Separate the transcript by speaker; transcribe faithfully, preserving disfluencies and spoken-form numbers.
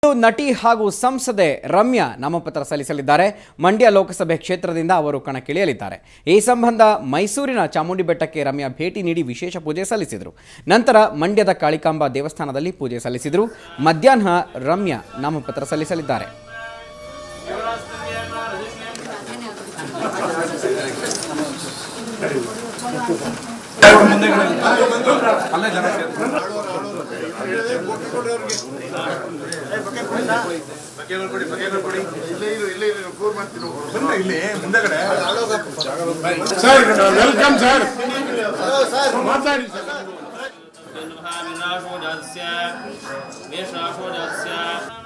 Speaker 1: ನಟಿ ಹಾಗೂ ಸಂಸದೆ ರಮ್ಯಾ ನಾಮಪತ್ರ ಸಲ್ಲಿಸಲಿದ್ದಾರೆ. ಮಂಡ್ಯ ಲೋಕಸಭೆ ಕ್ಷೇತ್ರದಿಂದ ಅವರು ಕಣಕ್ಕಿಳಿಯಲಿದ್ದಾರೆ. ಈ ಸಂಬಂಧ ಮೈಸೂರಿನ ಚಾಮುಂಡಿ ಬೆಟ್ಟಕ್ಕೆ ರಮ್ಯಾ ಭೇಟಿ ನೀಡಿ ವಿಶೇಷ ಪೂಜೆ ಸಲ್ಲಿಸಿದರು. ನಂತರ ಮಂಡ್ಯದ ಕಾಳಿಕಾಂಬಾ ದೇವಸ್ಥಾನದಲ್ಲಿ ಪೂಜೆ ಸಲ್ಲಿಸಿದರು. ಮಧ್ಯಾಹ್ನ ರಮ್ಯಾ ನಾಮಪತ್ರ ಸಲ್ಲಿಸಲಿದ್ದಾರೆ.
Speaker 2: Welcome sir